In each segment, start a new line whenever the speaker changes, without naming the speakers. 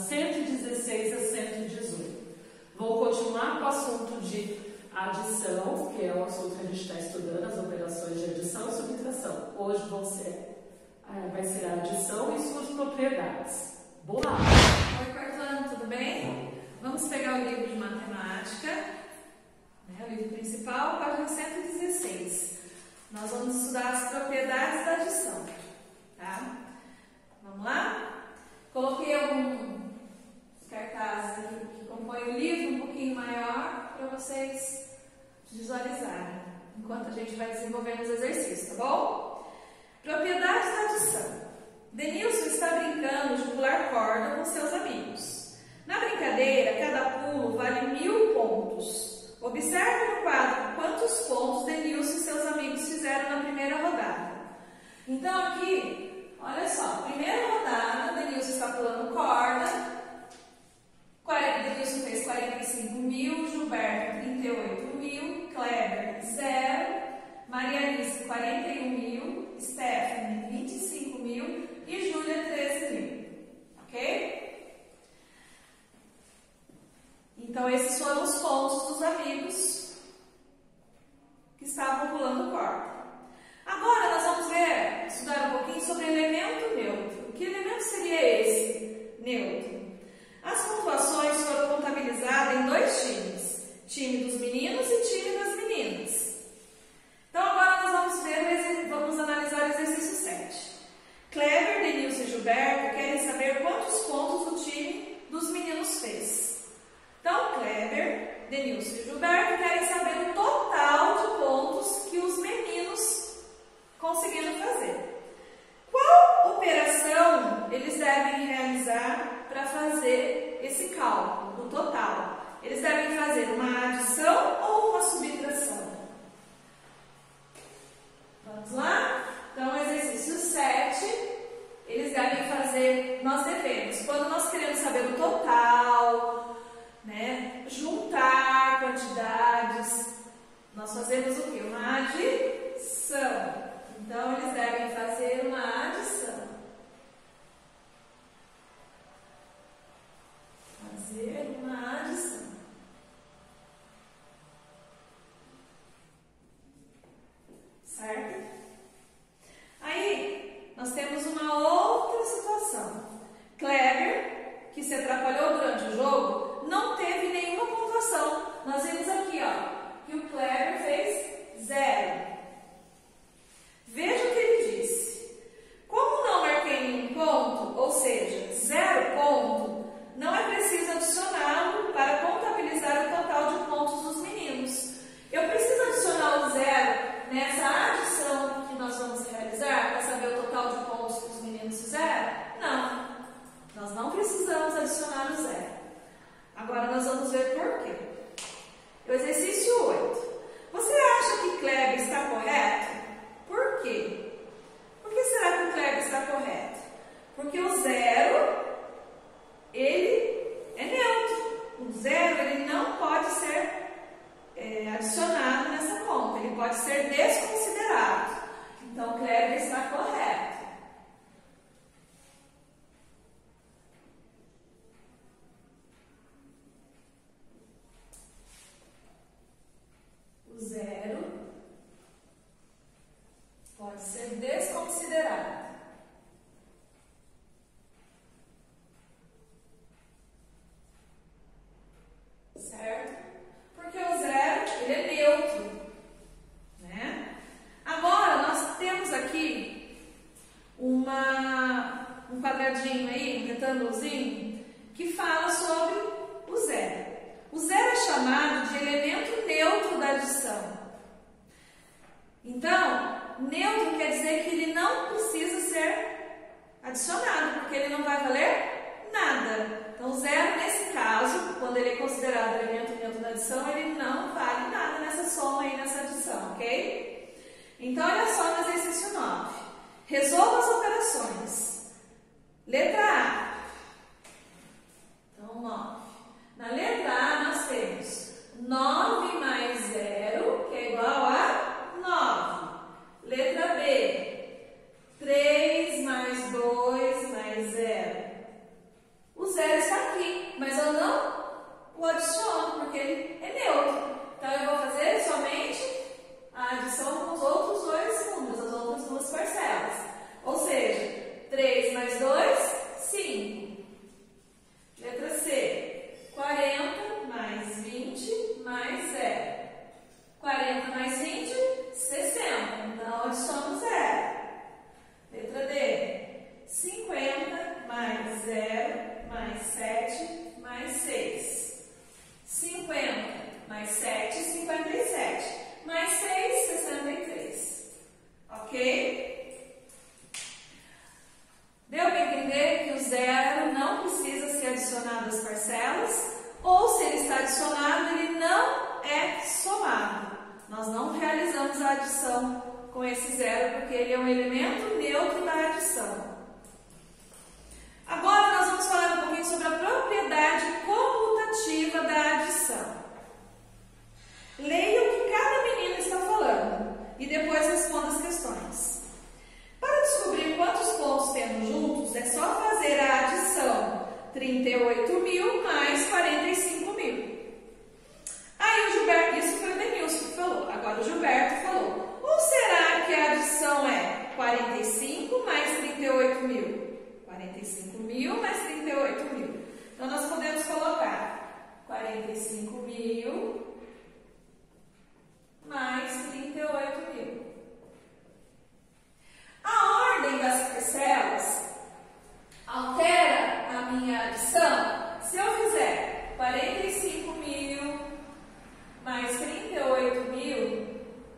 116 a 118. Vou continuar com o assunto de adição, que é o assunto que a gente está estudando, as operações de adição e subtração. Hoje vai ser a adição e suas propriedades. Boa aula!
Oi, quarto ano, tudo bem? Vamos pegar o livro de matemática, o livro principal, página 116. Nós vamos estudar as propriedades da adição, tá? Vamos lá? Coloquei alguns cartazes aqui que compõem o livro um pouquinho maior para vocês visualizarem, enquanto a gente vai desenvolvendo os exercícios, tá bom? Propriedades da adição. Denilson está brincando de pular corda com seus amigos. Na brincadeira, cada pulo vale 1000 pontos. Observe no quadro quantos pontos Denilson e seus amigos fizeram na primeira rodada. Então aqui, olha só, primeira rodada, Denilson está pulando corda. Denilson fez 45.000, Gilberto 38.000, Kleber 0, Marianice 41.000, Stephanie 25.000 e Júlia 13.000, ok? Então esses foram os pontos dos amigos que estavam pulando corda. Agora nós vamos estudar um pouquinho sobre elemento neutro. Que elemento seria esse neutro? As pontuações foram contabilizadas em 2 times, time dos meninos e time das meninas. Então agora nós vamos analisar o exercício 7. Kleber, Denilson e Gilberto querem saber quantos pontos o time dos meninos fez. Então Kleber, Denilson e Gilberto querem saber o total de pontos que os meninos conseguiram fazer. Qual operação eles devem realizar para fazer esse cálculo, o total? Eles devem fazer uma adição ou uma subtração? Vamos lá? Então, exercício 7, eles devem fazer, quando nós queremos saber o total, juntar quantidades, nós fazemos o quê? Uma adição. Então, eles devem fazer uma adição. Fazer uma adição. Certo? Aí, nós temos uma outra situação. Kleber, que se atrapalhou durante o jogo, não teve nenhuma pontuação. Nós vimos aqui, que o Kleber fez 0. Veja o que ele disse. Como não marquei nenhum ponto, ou seja, 0 ponto, não é preciso adicioná-lo para contabilizar o total de pontos dos meninos. Eu preciso adicionar o 0 nessa adição que nós vamos realizar para saber o total de pontos que os meninos fizeram? Não. Nós não precisamos adicionar o 0. Agora nós vamos ver por quê. O exercício 8. Você acha que Kleber está correto? Por quê? Por que será que o Kleber está correto? Porque o 0, ele é neutro. O 0, ele não pode ser adicionado nessa conta. Ele pode ser desconsiderado. Então, o Kleber está correto. O 0 pode ser desconsiderado. Certo? Porque o 0, ele é neutro. Agora, nós temos aqui um quadradinho aí, um retângulozinho, que fala sobre o 0. O 0 é chamado de elemento neutro da adição. Então, neutro quer dizer que ele não precisa ser adicionado, porque ele não vai valer nada. Então, 0, nesse caso, quando ele é considerado elemento neutro da adição, ele não vale nada nessa soma aí, nessa adição, ok? Então, olha só no exercício 9. Resolva as operações. Letra A. Então, 9. Na letra A, nós temos 9 mais 0, que é igual a 9. Letra B. 3 mais 2 mais 0. O 0 está mas eu não o adiciono, porque ele é neutro. Então, eu vou fazer somente a adição com os outros dois números, as outras duas parcelas. Ou seja, 3 mais 2, 5. Letra C, 40 mais 20 mais 0. 40 mais 20, 60. Não adiciono 0. Letra D, 50 mais 0 mais 7 mais 6. 50 mais 7, 57. Mais 6, 63. Ok? Deu para entender que o 0 não precisa ser adicionado às parcelas, ou se ele está adicionado, ele não é somado. Nós não realizamos a adição com esse 0, porque ele é um elemento neutro da adição. Agora nós vamos falar um pouquinho sobre a propriedade comutativa da adição. Leia o que cada menino está falando e depois responda as questões. Para descobrir quantos pontos temos juntos, é só fazer a adição 38.000 mais 45.000. Aí o Gilberto, isso foi o Denilson que falou, agora o Gilberto falou. Ou será que a adição é 45 mais 38.000? 45.000 mais 38.000. Então nós podemos colocar 45.000 mais 38.000. A ordem das parcelas altera a minha adição. Se eu fizer 45.000 mais 38.000,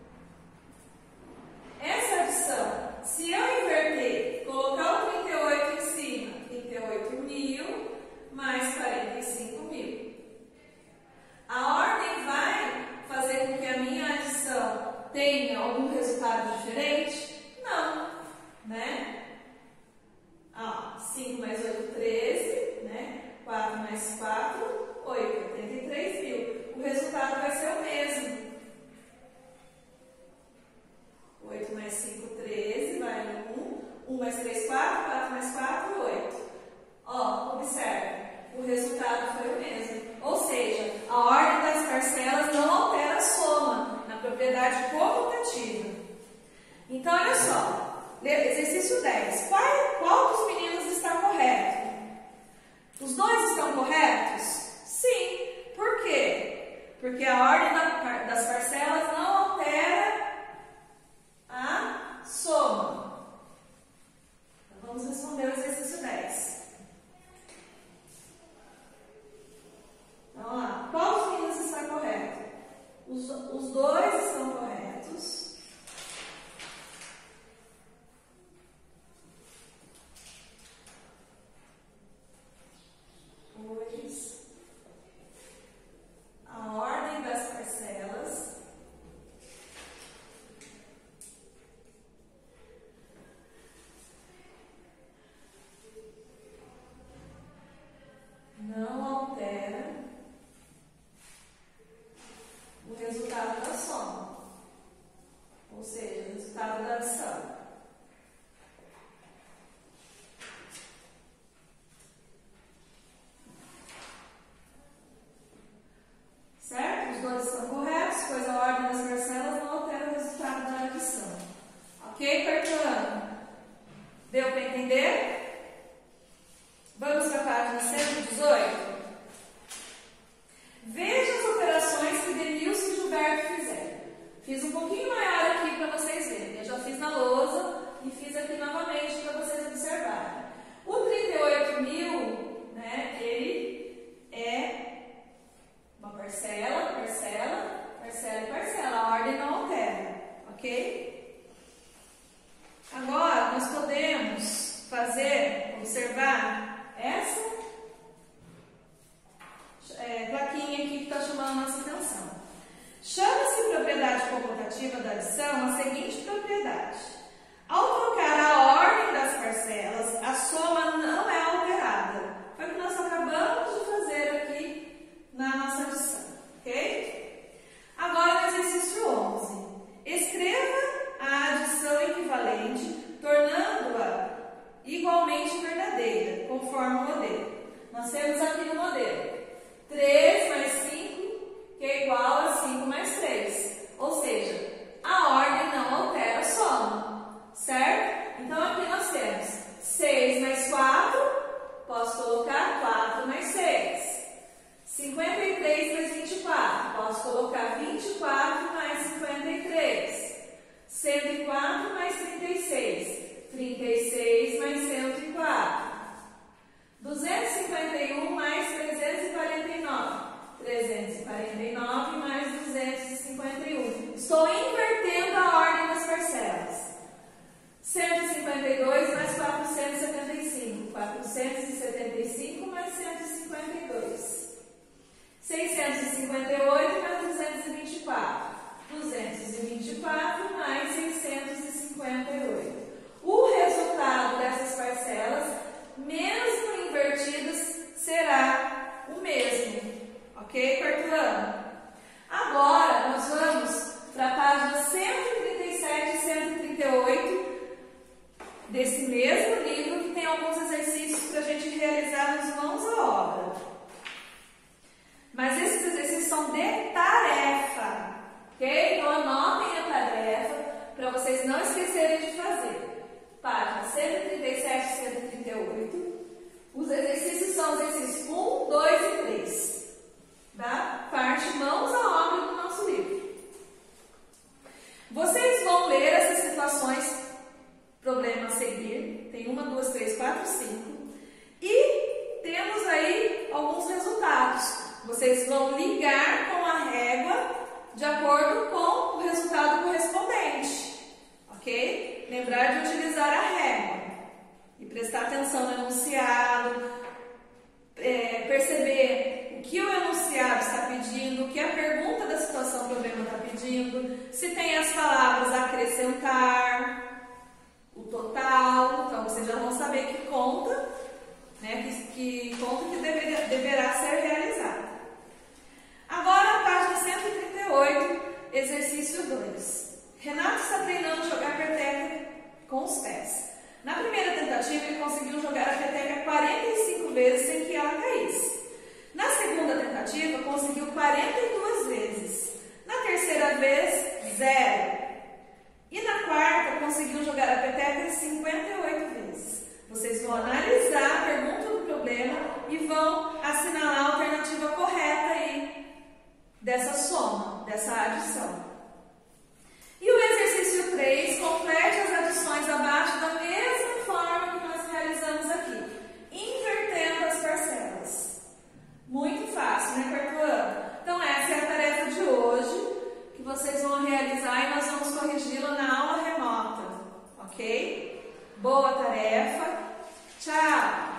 essa adição, se eu inverter, colocar o 38 em cima, 38.000 mais 45.000, a ordem vai fazer com que a minha adição tenha algum resultado diferente? Não, né? 5 mais 8, 13, né? 4 mais 4, 8, 83.000. O resultado vai ser o mesmo. 8 mais 5, 13, vai 1. 1 mais 3, 4, 4 mais 4, 8. Ó, observe, o resultado foi o mesmo. Ou seja, a ordem das parcelas não altera a soma na propriedade comutativa. Então, olha só, exercício 10. Qual dos meninos está correto? Os dois estão corretos? Sim. Por quê? Porque a ordem das parcelas não altera a soma. Então, vamos responder o exercício 10. Vamos lá. Qual dos meninos está correto? Os dois estão corretos. A ordem das parcelas não altera o resultado da soma, ou seja, o resultado da adição. Certo? Os dois estão corretos, pois a ordem das parcelas não altera o resultado da adição. Ok, Caetano? Deu para entender? Vamos para a página 118. Veja as operações que Denilson e Gilberto fizeram. Fiz um pouquinho maior aqui para vocês verem. Eu já fiz na lousa e fiz aqui novamente para vocês observarem. O 38.000, né, ele é uma parcela, parcela, parcela e parcela. A ordem não altera, ok? Agora, nós podemos observar essa plaquinha aqui que está chamando a nossa atenção. Chama-se propriedade comutativa da adição a seguinte propriedade. Ao trocar a ordem das parcelas, a soma não é alterada. Foi o que nós acabamos de fazer aqui na nossa adição, ok? Agora, no exercício 11. Escreva a adição equivalente, tornando-a igualmente verdadeira, conforme o modelo. Nós temos aqui no modelo 24 mais 53. 104 mais 36. 36 mais 104. 251 mais 349. 349 mais 251. Estou invertendo a ordem das parcelas. 152 mais 475. 475 mais 152. 658 mais 224. 224 mais 658. O resultado dessas parcelas, mesmo invertidas, será o mesmo. Ok, quarto ano? Agora, nós vamos para a página 137 e 138 desse mesmo livro, que tem alguns exercícios para a gente realizar nos mãos à obra. Mas esses exercícios são de tarefa, ok? Então anotem a tarefa para vocês não esquecerem de fazer. Página 137 e 138. Os exercícios são os exercícios 1, 2 e 3. Da parte mãos à obra do nosso livro. Vocês vão ler essas situações, problema a seguir. Tem 1, 2, 3, 4, 5. E temos aí alguns resultados. Vocês vão ligar com a régua de acordo com o resultado correspondente. Ok? Lembrar de utilizar a régua. E prestar atenção no enunciado. Perceber o que o enunciado está pedindo, o que a pergunta da situação do problema está pedindo, se tem as palavras acrescentar, o total, então vocês já vão saber que conta, né, que conta que deverá ser realizada. Agora a página 138, exercício 2. Renato está treinando jogar peteca com os pés. Na primeira tentativa ele conseguiu jogar a peteca 45 vezes sem que ela caísse. Na segunda tentativa, conseguiu 42 vezes. Na terceira vez, 0. E na quarta, conseguiu jogar a peteca 58 vezes. Vocês vão analisar a pergunta do problema e vão assinalar a alternativa correta aí dessa soma, dessa adição. E o exercício 3, complete as adições abaixo da mesma forma que nós realizamos aqui, invertendo as parcelas. Muito fácil, né, quarto ano? Então essa é a tarefa de hoje, que vocês vão realizar e nós vamos corrigi-la na aula remota, ok? Boa tarefa, tchau!